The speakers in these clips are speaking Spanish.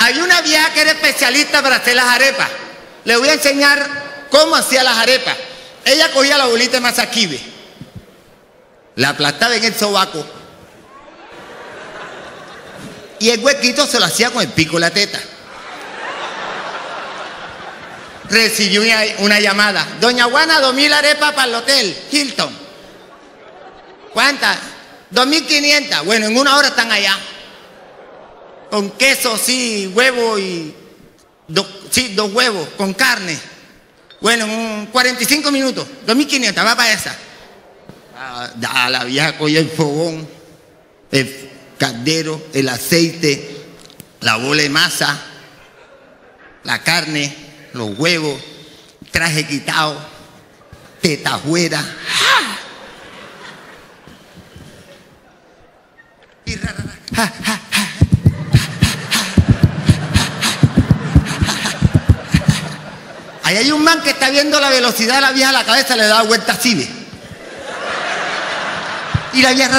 Hay una vieja que era especialista para hacer las arepas. Le voy a enseñar cómo hacía las arepas. Ella cogía la bolita de masaquibe, la aplastaba en el sobaco y el huequito se lo hacía con el pico de la teta. Recibió una llamada. Doña Juana, 2.000 arepas para el hotel Hilton. ¿Cuántas? 2.500. Bueno, en una hora están allá. Con queso, sí, huevo y... dos huevos, con carne. Bueno, en 45 minutos. 2.500, va para esa. La vieja cogió el fogón, el caldero, el aceite, la bola de masa, la carne, los huevos, traje quitado, teta afuera. Y ahí hay un man que está viendo la velocidad de la vieja a la cabeza, le da vuelta así, ¿ve? Y la vieja,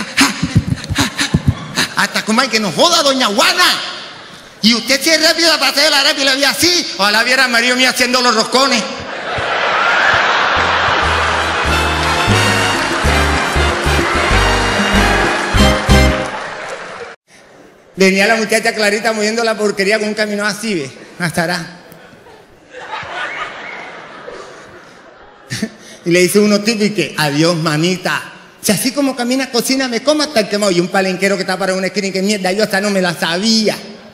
hasta como hay que nos joda, doña Juana. Y usted si es rápida para hacer la arepa y la vieja así, ojalá viera a marido mío haciendo los roscones. Venía la muchacha Clarita moviendo la porquería con un camino así, ¿ve? Estará. Y le dice uno tipo y que, adiós mamita. Si así como camina, cocina, me como hasta el quemado. Y un palenquero que está para una esquina y que mierda, yo hasta no me la sabía.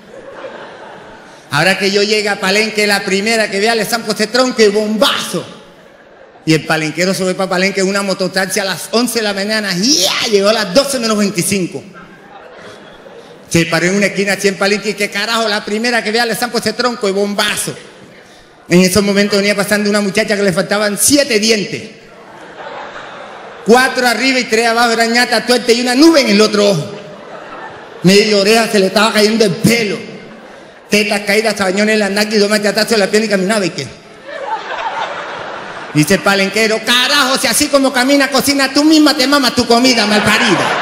Ahora que yo llegue a Palenque, la primera que vea le zampo ese tronco y bombazo. Y el palenquero se fue para Palenque en una mototaxi a las 11 de la mañana. Y ¡ya! Llegó a las 12 menos 25. Se paró en una esquina así en Palenque y que carajo, la primera que vea le zampo ese tronco y bombazo. En esos momentos venía pasando una muchacha que le faltaban 7 dientes. 4 arriba y 3 abajo, era ñata, tuerte y una nube en el otro ojo. Medio oreja se le estaba cayendo el pelo. Tetas caídas, sabañones en la naca y 2 machatazos en la pierna y caminaba y qué. Dice el palenquero, carajo, si así como camina, cocina, tú misma te mamas tu comida, malparida.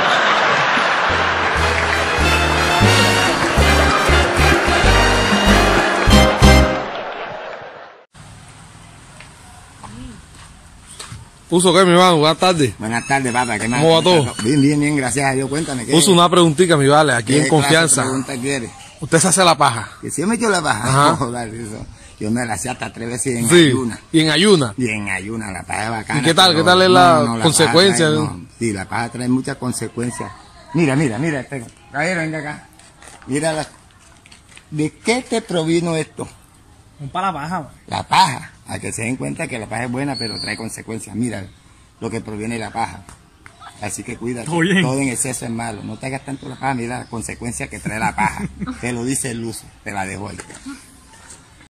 Puso que mi hermano, buenas tardes. Buenas tardes, papá. ¿Qué más? ¿Cómo va todo? Bien, gracias a Dios. Cuéntame. ¿Qué? Puso una preguntita, mi vale, aquí en confianza. ¿Qué pregunta quieres? ¿Usted se hace la paja? Que si yo me echo la paja. Ajá. Joder, eso. Yo me la hacía hasta 3 veces en Sí. ayuna. ¿Y en ayuna? Y en ayuna, la paja es bacana. ¿Y qué tal? pero ¿Qué tal es la consecuencia? Sí, la paja trae muchas consecuencias. Mira, este. Caballero, venga acá. Mira, ¿de qué te provino esto? Un para la paja. La paja. A que se den cuenta que la paja es buena, pero trae consecuencias. Mira lo que proviene de la paja. Así que cuídate. Todo en exceso es malo. No te hagas tanto la paja, mira las consecuencias que trae la paja. Te lo dice el uso. Te la dejo ahí.